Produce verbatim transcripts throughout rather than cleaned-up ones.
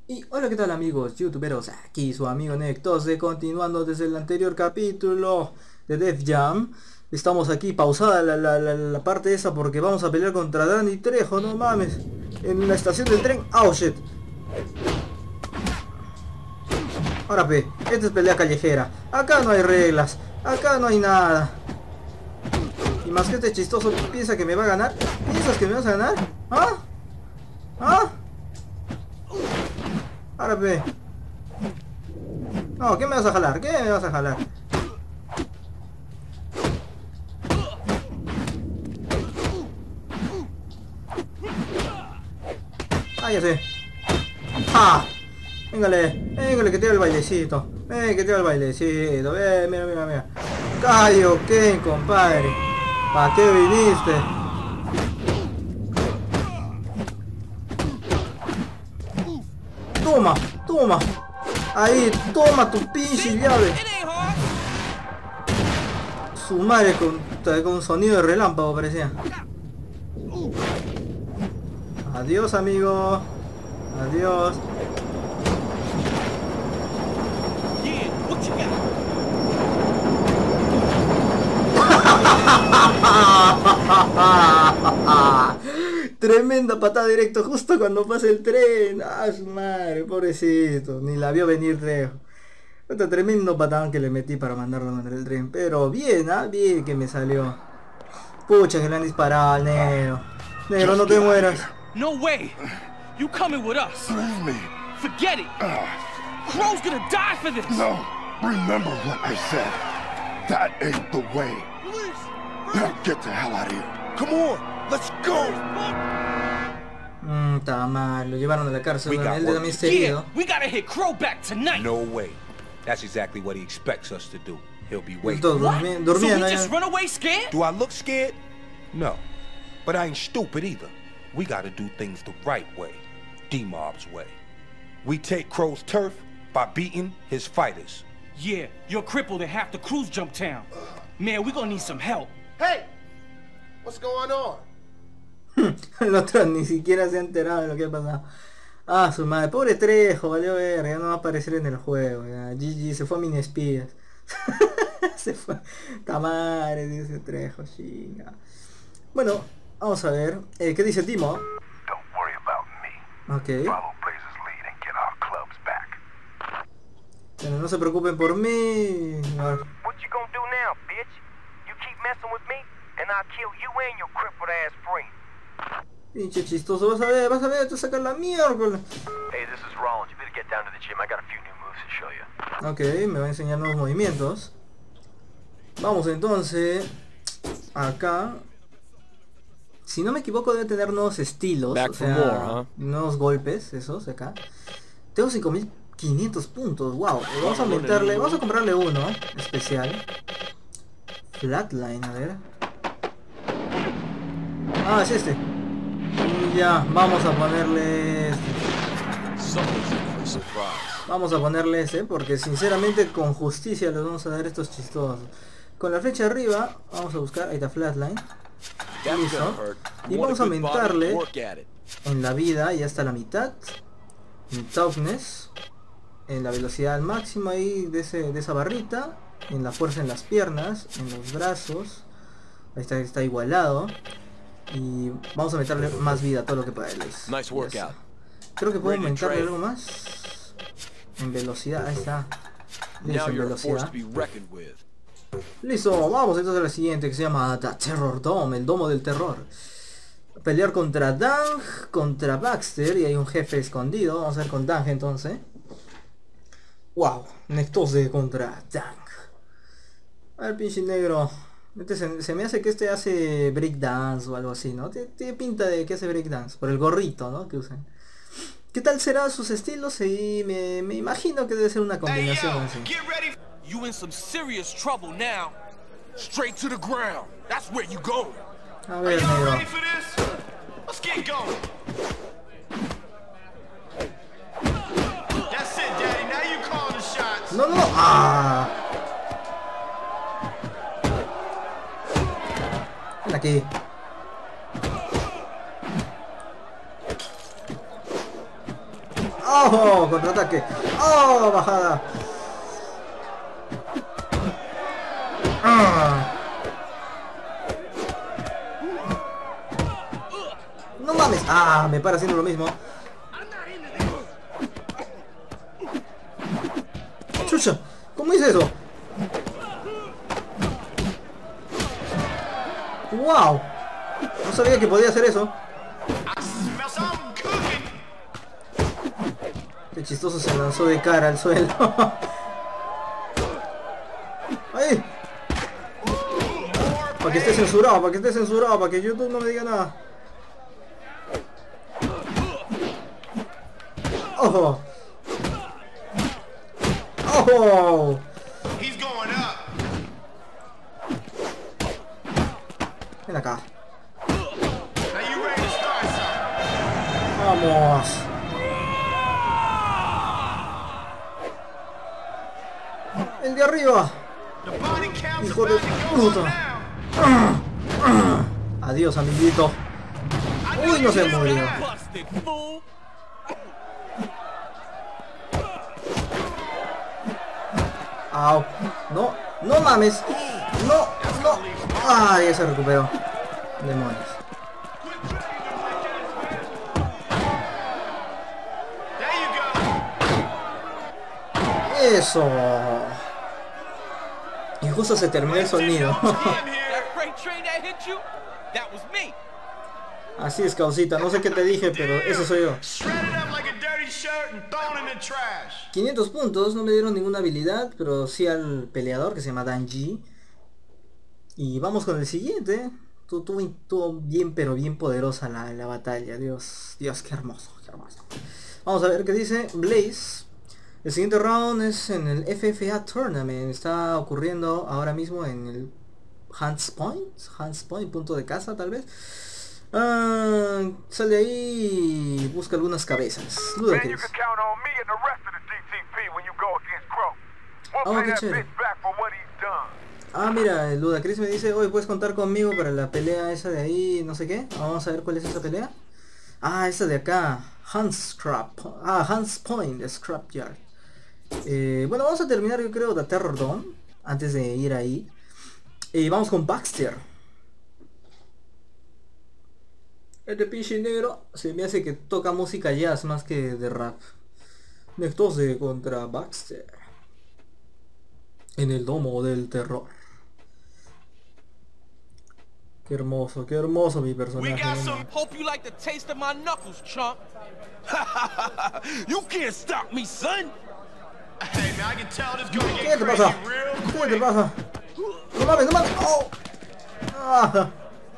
Y hola, ¿qué tal amigos youtuberos? Aquí su amigo Nectose, continuando desde el anterior capítulo de Def Jam. Estamos aquí pausada la, la, la, la parte esa porque vamos a pelear contra Danny Trejo, no mames. En la estación del tren. Oh shit. Ahora ve, esta es pelea callejera. Acá no hay reglas, acá no hay nada. Y más que este chistoso piensa que me va a ganar. ¿Piensas que me vas a ganar? ¿Ah? ¿Ah? Ahora ve. No, ¿qué me vas a jalar? ¿Qué me vas a jalar? Ah, ya sé. ¡Ah! Véngale, véngale que tira el bailecito. Ven, que tira el bailecito. Ven, mira, mira, mira. Callo, ¿qué, compadre? ¿Para qué viniste? Toma, toma. Ahí, toma tu pinche llave. Su madre con, con un sonido de relámpago parecía. Adiós, amigo. Adiós. Tremenda patada directo justo cuando pasa el tren. Ah, su madre, pobrecito. Ni la vio venir Trejo. Otro tremendo patadón que le metí para mandarlo contra el tren. Pero bien, ah, bien que me salió. Pucha, que le han disparado al negro. Negro, no te mueras. No way. You coming with us. Leave me. Forget it. Uh, Crow's gonna die for this. no. Remember what I said. That ain't the way. Now get the hell out of here. Come on. Let's go. Mmm, está mal. Lo llevaron a la cárcel. We got Él work también to está do. herido. Yeah, we gotta hit Crow back tonight. No way. That's exactly what he expects us to do. He'll be waiting. Todos What? durmi- So durmiendo we allá. just run away scared? Do I look scared? No. But I ain't stupid either. We gotta do things the right way. D-Mob's way. We take Crow's turf by beating his fighters. Yeah, you're crippled and half the crew's jumped town. Man, we gonna need some help. Hey, what's going on? El otro ni siquiera se ha enterado de lo que ha pasado. Ah, su madre. Pobre Trejo, valió ver. Ya no va a aparecer en el juego. Ya. G G se fue a mini espías. Se fue. Tamare, dice Trejo, chinga. Bueno, vamos a ver. Eh, ¿Qué dice Timo? Don't worry about me. Ok. Follow Blaze's lead and get our clubs back. Bueno, no se preocupen por mí. A ver. What you gonna do now, bitch? You keep messing with me, and I'll kill you and your crippled ass friend. Pinche chistoso. Vas a ver, vas a ver. Te sacan la miércoles. Hey, this is Rollins. You better get down to the gym. I got a few new moves to show you. Ok, me va a enseñar nuevos movimientos. Vamos entonces. Acá. Si no me equivoco debe tener nuevos estilos. Back o for sea, more, huh? nuevos golpes, esos de acá. Tengo cinco mil quinientos puntos, wow. Eh, Vamos a aumentarle, vamos a comprarle uno especial. Flatline, a ver. Ah, es este. Y ya, vamos a ponerle este. Vamos a ponerle ese, porque sinceramente con justicia les vamos a dar estos chistosos. Con la flecha arriba, vamos a buscar, ahí está Flatline. Listo. Y vamos a aumentarle en la vida, ya está la mitad. En toughness. En la velocidad al máximo ahí de, ese, de esa barrita. En la fuerza en las piernas, en los brazos. Ahí está, está igualado. Y vamos a meterle más vida a todo lo que pueda. Nice workout. Creo que puedo aumentarle algo más. En velocidad, ahí está. Listo, en velocidad. Listo, vamos entonces a la siguiente que se llama The Terror Dome, el domo del terror. Pelear contra Dang, contra Baxter y hay un jefe escondido. Vamos a ver con Dang entonces. Wow, Nectose contra Dang. A ver, pinche negro. Este se, se me hace que este hace breakdance o algo así, ¿no? Tiene, tiene pinta de que hace breakdance, por el gorrito, ¿no? Que usan. ¿Qué tal serán sus estilos? Y me, me imagino que debe ser una combinación Hey, yo, así. get ready. You in some serious trouble now. Straight to the ground. That's where you going. A ver, negro. Ready for this? Let's get going. That's it, Daddy. Now you call the shots. No, no. Ah. Ven aquí. ¡Oh! Contraataque. ¡Oh! Bajada. ¡Ah! No mames. Ah, me para haciendo lo mismo. Chucha, ¿cómo hice eso? Wow. No sabía que podía hacer eso. Qué chistoso, se lanzó de cara al suelo. ¡Ay! Para que esté censurado, para que esté censurado, para que YouTube no me diga nada. ¡Ojo! ¡Ojo! Ven acá. Vamos. El de arriba. Hijo de puta. Adiós, amiguito. Uy, no se murió. Au. No, no mames. No, no. Ay, ya se recuperó. Demonios. Eso. Y justo se terminó el sonido. Así es, causita. No sé qué te dije, pero eso soy yo. quinientos puntos. No me dieron ninguna habilidad, pero sí al peleador que se llama Danji. Y vamos con el siguiente. Estuvo bien, pero bien poderosa la, la batalla. Dios, Dios, qué hermoso, qué hermoso. Vamos a ver qué dice Blaze. El siguiente round es en el F F A Tournament. Está ocurriendo ahora mismo en el Hunts Point. Hunts Point, punto de caza tal vez. Uh, sale ahí y busca algunas cabezas. Ludacris. Oh, qué chévere. Ah, mira, el Ludacris me dice, hoy puedes contar conmigo para la pelea esa de ahí, no sé qué. Vamos a ver cuál es esa pelea. Ah, esta de acá. Hunts Scrap. Ah, Hunts Point, Scrapyard. Eh, bueno, vamos a terminar, yo creo, The Terror Dome antes de ir ahí. Y eh, vamos con Baxter. Este pinche negro se me hace que toca música jazz más que de rap. Nectose contra Baxter en el domo del terror. Qué hermoso, qué hermoso mi personaje. Hope you like the taste of my knuckles, chump. You can't stop me, son. Hey, man, I can tell this gonna get crazy real quick. ¿Qué te pasa? No mames, no mames. Oh. Ah.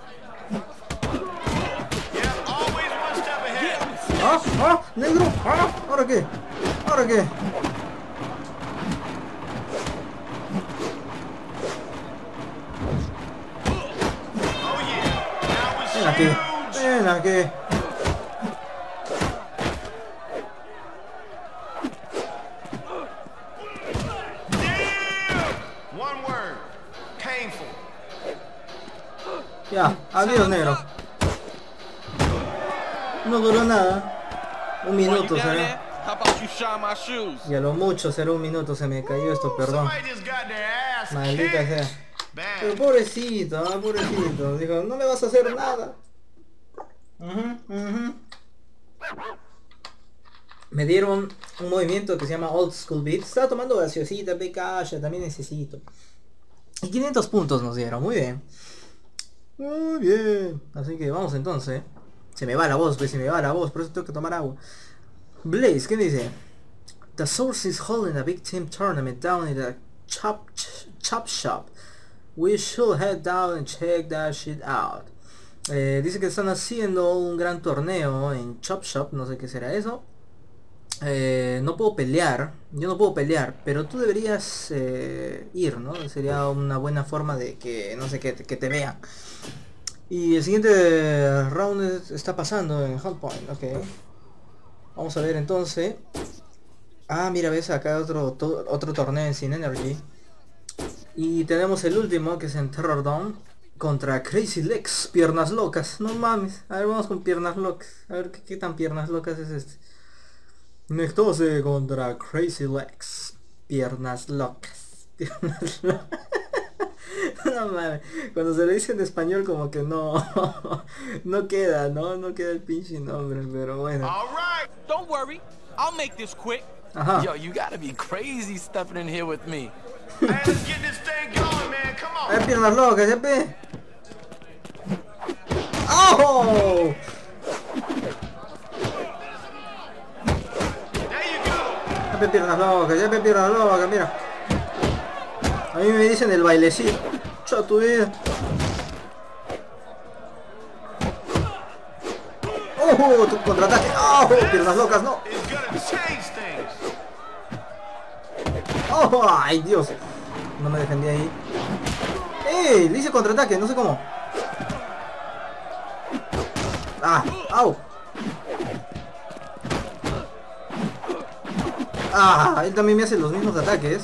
Ah, ah, negro. Ah, ¿ahora qué? ¿Ahora qué? Ven aquí, ven aquí. Ya, adiós, negro. No duró nada. Un minuto será. Y a lo mucho será un minuto. Se me cayó esto, perdón. Maldita sea. Pero pobrecito, ¿eh? pobrecito. Digo, no me vas a hacer nada. Uh-huh, uh-huh. Me dieron un movimiento que se llama Old School Beat. Estaba tomando gaseosita, pe calla, también necesito. Y quinientos puntos nos dieron, muy bien. Muy bien. Así que vamos entonces. Se me va la voz, pues se me va la voz, por eso tengo que tomar agua. Blaze, ¿qué dice? The Source is holding a big team tournament down in the chop, chop shop. We should head down and check that shit out. Eh, dice que están haciendo un gran torneo en Chop Shop, no sé qué será eso. Eh, no puedo pelear, yo no puedo pelear, pero tú deberías eh, ir, ¿no? Sería una buena forma de que, no sé, que, que te vean. Y el siguiente round es, está pasando en Hunt Point, ok. Vamos a ver entonces. Ah, mira, ves acá otro, to, otro torneo en Sin Energy. Y tenemos el último, que es en Terror Dome, contra Crazy Legs, piernas locas. No mames, a ver, vamos con piernas locas. A ver qué, qué tan piernas locas es este. Nectose contra Crazy Legs. Piernas locas. Piernas locas. No mames. Cuando se le dice en español como que no. No queda, ¿no? No queda el pinche nombre, pero bueno. All right. Don't worry. I'll make this quick. Ajá. Yo, you gotta be crazy stepping in here with me. Hey, let's get this thing going, man. Come on. ¡Eh, piernas locas, ya pe! ¡Oh! There you go. Ya pe, piernas locas, ya pe, piernas locas, mira. A mí me dicen el bailecito. Chao tu vida. ¡Oh! Tu contraataque. ¡Oh! Piernas locas, no. It's gonna change things. ¡Oh! ¡Ay, Dios! No me defendí ahí. ¡Eh! Le hice contraataque, no sé cómo. ¡Ah! ¡Au! ¡Ah! Él también me hace los mismos ataques.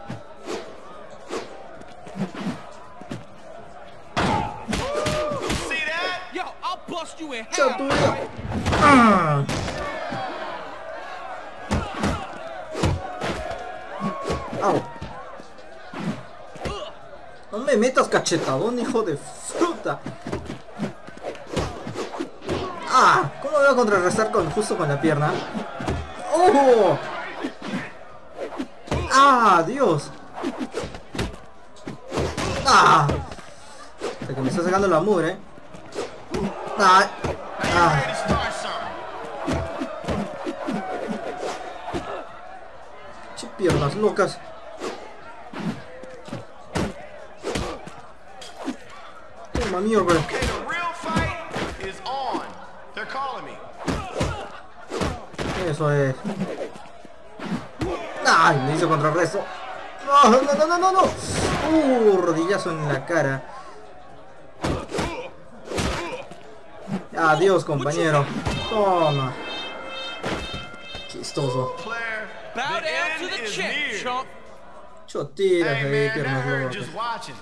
See that? Yo, I'll bust you in ¡Chao half. tu vida! ¡Ah! ¡Au! No me metas cachetadón, hijo de fruta. ¡Ah! ¿Cómo me voy a contrarrestar con, justo con la pierna? ¡Oh! ¡Ah! ¡Dios! ¡Ah! Hasta que me está sacando la mugre. ¡Ah! ¡Ah! Ready to start something. ¡Che piernas locas! ¡Toma mierda! Okay, the real fight is on. They're calling me. Eso es. ¡Ay! Me hizo contrarresto. ¡No, no, no, no, no, no! ¡Uh! Rodillazo en la cara. Adiós, compañero. Toma. Chistoso. Player, Bow the down to end the is chip, near. chump. Chotiras Hey ahí, man, that piernas hurt locas. just watching.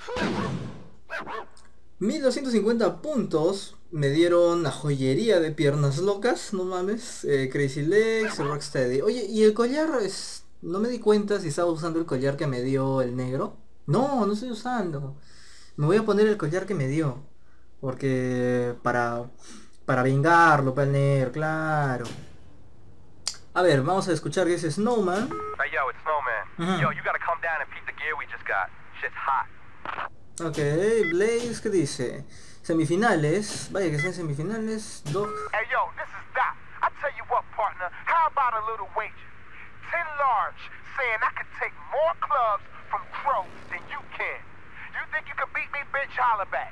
mil doscientos cincuenta puntos me dieron la joyería de piernas locas, no mames. eh, Crazy Legs, Rocksteady. Oye, ¿y el collar es...? No me di cuenta si estaba usando el collar que me dio el negro. No, no estoy usando. Me voy a poner el collar que me dio. Porque... Para... Para vengarlo, para el negro, claro. A ver, vamos a escuchar que es Snowman. Hey, yo, it's Snowman. Uh-huh. Yo, you gotta come down and peep the gear we just got. Shit's hot. Ok, Blaze, ¿qué dice? Semifinales. Vaya que sean semifinales. Dog. Hey, yo, this is Doc. I tell you what, partner, how about a little wager? Ten large, saying I can take more clubs from Crow than you can. You think you can beat me, bitch? Holla back.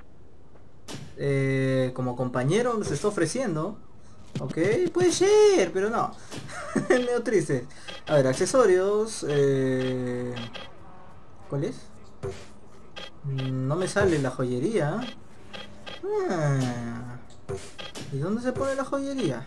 Eh, como compañero se está ofreciendo. Ok, puede ser, pero no. Medio triste. A ver, accesorios. Eh... ¿Cuál es? No me sale la joyería. Ah. ¿Y dónde se pone la joyería?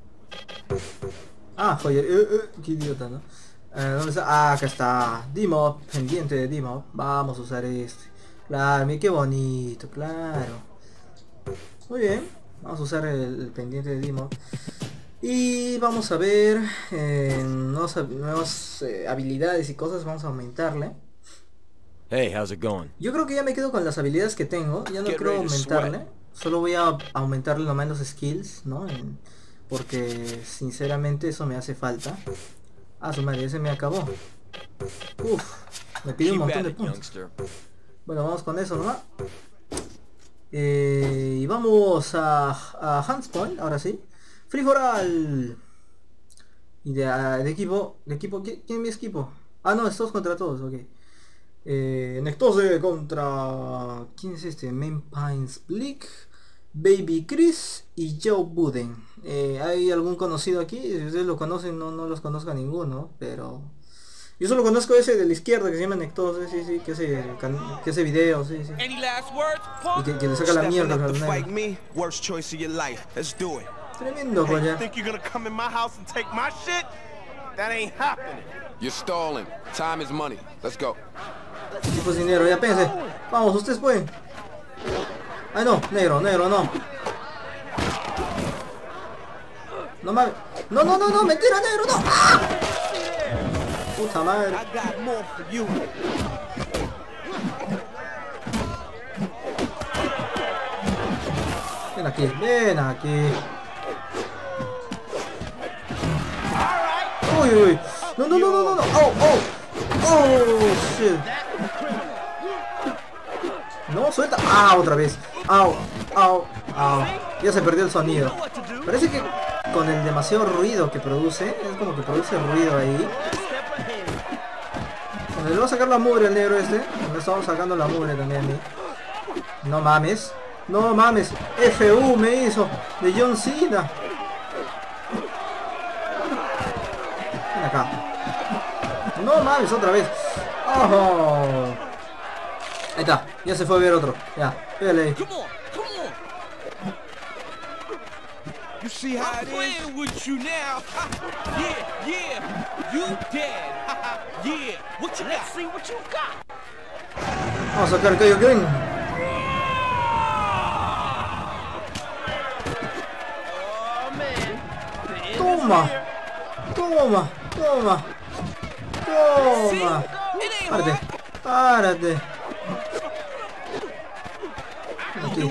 Ah, joyería. Eh, eh, qué idiota, ¿no? Eh, ¿dónde está? Ah, acá está. D-Mob, pendiente de D-Mob. Vamos a usar este. Claro, mira qué bonito, claro. Muy bien. Vamos a usar el, el pendiente de D-Mob. Y vamos a ver eh, nuevas, nuevas eh, habilidades y cosas. Vamos a aumentarle. Hey, how's it going? Yo creo que ya me quedo con las habilidades que tengo. Ya no Get creo ready to aumentarle. sweat. Solo voy a aumentarle nomás los skills, ¿no? En- porque sinceramente eso me hace falta. Ah, su madre, ese me acabó. Uf, me pide un Keep montón at de it, puntos. youngster. Bueno, vamos con eso nomás. Eh, y vamos a, a Huntspoint, ahora sí. Free for all. Y de, ah, de equipo, de equipo, ¿quién, quién es mi equipo? Ah, no, es todos contra todos, ok. Eh, Nectose contra... ¿Quién es este? Main Pines Blick, Baby Chris y Joe Budden. Eh, ¿Hay algún conocido aquí? Si ustedes lo conocen, no, no los conozco a ninguno, pero... Yo solo conozco ese de la izquierda que se llama Nectose, sí, sí, que hace, can- que hace video, sí, sí. Any last words, Y punk? que, que le saca la Stepping mierda up al to fight negro. me, worst choice of your life. Let's do it. Tremendo Hey, you collar. think you're gonna come in my house and take my shit? That ain't happening. You're stalling. Time is money. Let's go. Tipo dinero, ya pense. Vamos, ustedes pueden. Ay no, negro, negro, no. No mames. No, no, no, no, mentira, negro, no. ¡Ah! Puta madre. Ven aquí, ven aquí. Uy, uy. No, no, no, no, no, no. Oh, oh. Oh, shit. No, suelta. Ah, otra vez. Au, au, au. Ya se perdió el sonido. Parece que con el demasiado ruido que produce, es como que produce ruido ahí. Bueno, le voy a sacar la mugre al negro este. Me estamos sacando la mugre también a mí. No mames. No mames. F U me hizo. De John Cena. Ven acá. No mames, otra vez. Oh. Ahí está. Ya se fue a ver otro. Ya. Pégale ahí. You see how I'm playing with you now. Yeah, yeah, you dead. Yeah, what you got? See what you got. Vamos a sacar Kaio Green. Toma, toma, toma, toma. Párate, párate. Aquí.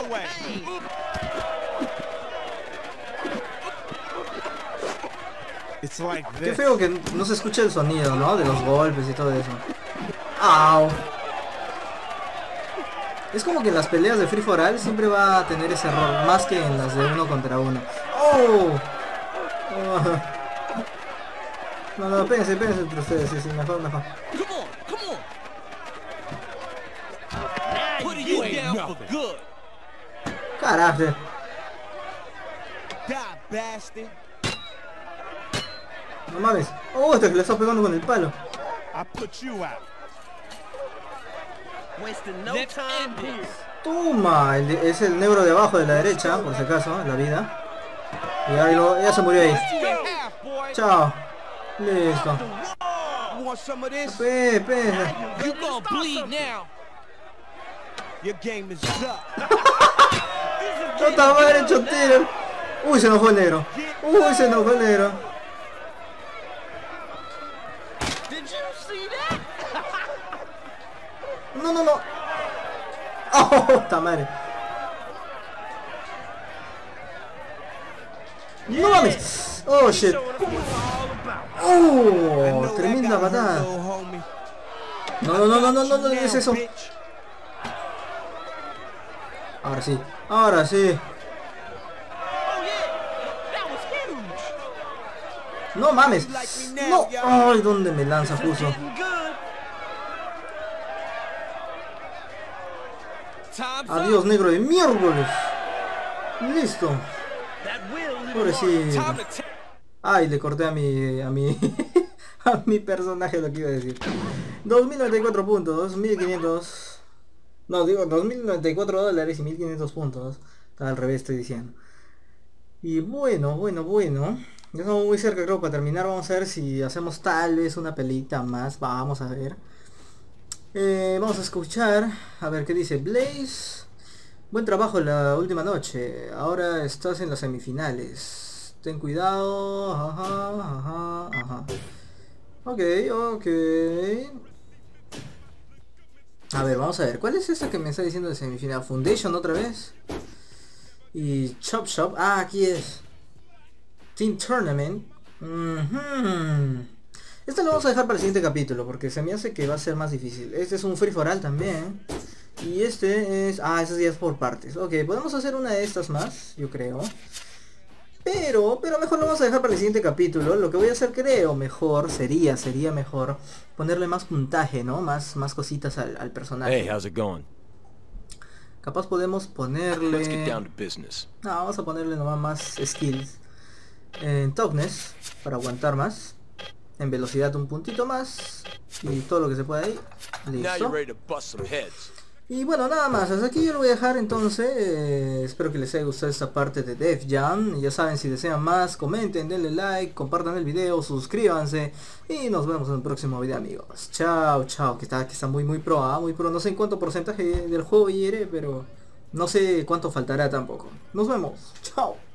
Qué feo que no se escucha el sonido, ¿no? De los golpes y todo eso. ¡Au! Es como que en las peleas de Free for All siempre va a tener ese error, más que en las de uno contra uno. ¡Oh! Oh. No, no, péguense, péguense entre ustedes, sí, sí, mejor, mejor. Carajo. No mames. Oh, este que le está pegando con el palo. Toma, el de, es el negro de abajo de la derecha, por si acaso, la vida. Y ahí lo, ya se murió ahí. Chao. Listo. Pe, pe. Chota madre, chotero. Uy, se enojó el negro. Uy, se enojó el negro. No, no, no. Oh, puta madre. No mames. Oh, shit. Oh, tremenda patada. No, no, no, no, no, no, no, es eso. Ahora sí, ahora sí. No mames. No. Ay, ¿dónde me lanza justo? Adiós, negro de miércoles. Listo. Pobrecito. Ay, le corté a mi... a mi... a mi personaje lo que iba a decir. dos mil noventa y cuatro puntos, dos mil quinientos... No, digo dos mil noventa y cuatro dólares y mil quinientos puntos. Al revés estoy diciendo. Y bueno, bueno, bueno. Ya estamos muy cerca, creo, para terminar. Vamos a ver si hacemos tal vez una pelita más. Vamos a ver. Eh, vamos a escuchar. A ver qué dice Blaze. Buen trabajo la última noche. Ahora estás en las semifinales. Ten cuidado. Ajá, ajá, ajá. Ok, ok. A ver, vamos a ver. ¿Cuál es esa que me está diciendo de semifinal? Foundation otra vez. Y Chop Shop. Ah, aquí es. Team Tournament. Uh-huh. Este lo vamos a dejar para el siguiente capítulo porque se me hace que va a ser más difícil. Este es un free for all también. Y este es... Ah, este ya es por partes. Ok, podemos hacer una de estas más, yo creo. Pero, pero mejor lo vamos a dejar para el siguiente capítulo. Lo que voy a hacer, creo, mejor sería, sería mejor ponerle más puntaje, ¿no? Más, más cositas al, al personaje. Hey, how's it going? Capaz podemos ponerle... Let's get down to business. No, vamos a ponerle nomás más skills. En toughness, para aguantar más. En velocidad un puntito más. Y todo lo que se pueda ahí. Listo. Y bueno, nada más, hasta aquí yo lo voy a dejar entonces. eh, Espero que les haya gustado esta parte de Def Jam. Y ya saben, si desean más, comenten, denle like, compartan el video, suscríbanse. Y nos vemos en el próximo video, amigos. Chao, chao, que está, que está muy muy pro, ¿eh? Muy pro, no sé en cuánto porcentaje del juego iré, pero no sé cuánto faltará tampoco. Nos vemos, chao.